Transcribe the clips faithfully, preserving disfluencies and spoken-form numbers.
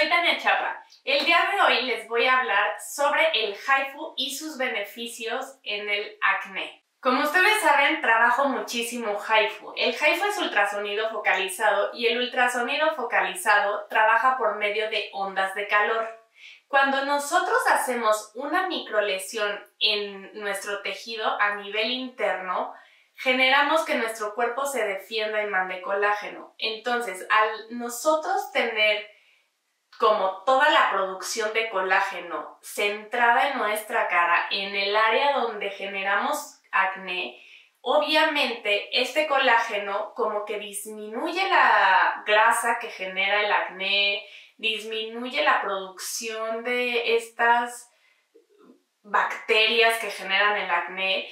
soy Tania Chapa. El día de hoy les voy a hablar sobre el HIFU y sus beneficios en el acné. Como ustedes saben, trabajo muchísimo HIFU. El HIFU es ultrasonido focalizado y el ultrasonido focalizado trabaja por medio de ondas de calor. Cuando nosotros hacemos una microlesión en nuestro tejido a nivel interno, generamos que nuestro cuerpo se defienda y mande colágeno. Entonces, al nosotros tener como toda la producción de colágeno centrada en nuestra cara, en el área donde generamos acné, obviamente este colágeno como que disminuye la grasa que genera el acné, disminuye la producción de estas bacterias que generan el acné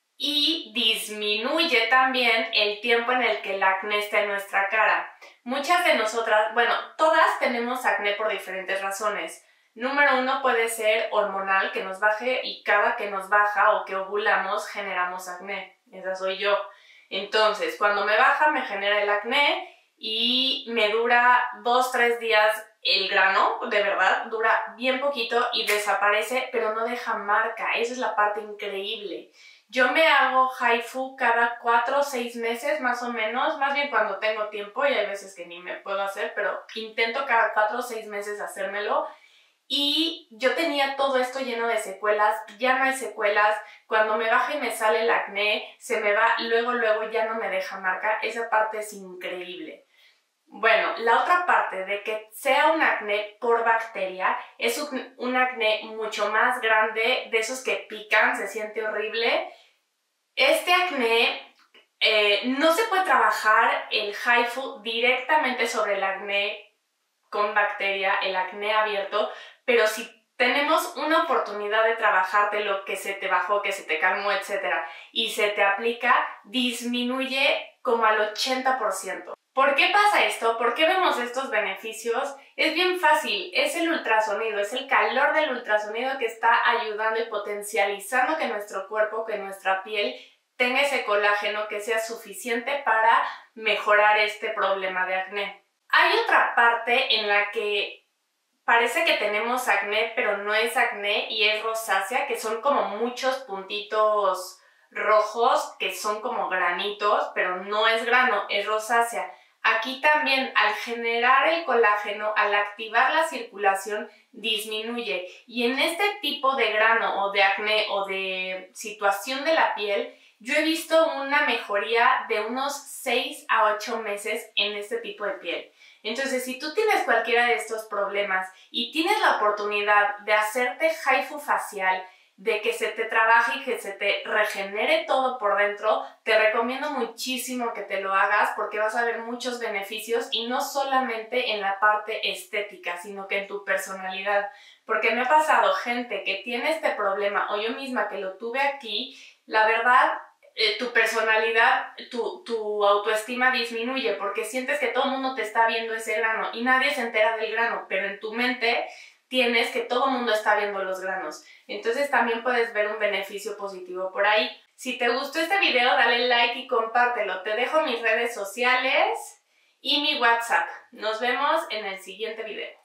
y disminuye también el tiempo en el que el acné está en nuestra cara. Muchas de nosotras, bueno, todas tenemos acné por diferentes razones. Número uno puede ser hormonal, que nos baje y cada que nos baja o que ovulamos generamos acné. Esa soy yo. Entonces, cuando me baja me genera el acné y me dura dos, tres días el grano, de verdad, dura bien poquito y desaparece, pero no deja marca. Esa es la parte increíble. Yo me hago HIFU cada cuatro o seis meses más o menos, más bien cuando tengo tiempo y hay veces que ni me puedo hacer, pero intento cada cuatro o seis meses hacérmelo. Y yo tenía todo esto lleno de secuelas, ya no hay secuelas, cuando me baja y me sale el acné, se me va, luego luego ya no me deja marca, esa parte es increíble. Bueno, la otra parte de que sea un acné por bacteria es un, un acné mucho más grande, de esos que pican, se siente horrible. Este acné eh, no se puede trabajar el HIFU directamente sobre el acné con bacteria, el acné abierto, pero si tenemos una oportunidad de trabajártelo, que se te bajó, que se te calmó, etcétera, y se te aplica, disminuye como al ochenta por ciento. ¿Por qué pasa esto? ¿Por qué vemos estos beneficios? Es bien fácil, es el ultrasonido, es el calor del ultrasonido que está ayudando y potencializando que nuestro cuerpo, que nuestra piel tenga ese colágeno que sea suficiente para mejorar este problema de acné. Hay otra parte en la que parece que tenemos acné, pero no es acné y es rosácea, que son como muchos puntitos rojos, que son como granitos, pero no es grano, es rosácea. Aquí también, al generar el colágeno, al activar la circulación, disminuye. Y en este tipo de grano o de acné o de situación de la piel, yo he visto una mejoría de unos seis a ocho meses en este tipo de piel. Entonces, si tú tienes cualquiera de estos problemas y tienes la oportunidad de hacerte HIFU facial, de que se te trabaje y que se te regenere todo por dentro, te recomiendo muchísimo que te lo hagas porque vas a ver muchos beneficios y no solamente en la parte estética, sino que en tu personalidad. Porque me ha pasado gente que tiene este problema o yo misma que lo tuve aquí, la verdad, eh, tu personalidad, tu, tu autoestima disminuye porque sientes que todo el mundo te está viendo ese grano y nadie se entera del grano, pero en tu mente tienes que todo el mundo está viendo los granos. Entonces también puedes ver un beneficio positivo por ahí. Si te gustó este video, dale like y compártelo. Te dejo mis redes sociales y mi WhatsApp. Nos vemos en el siguiente video.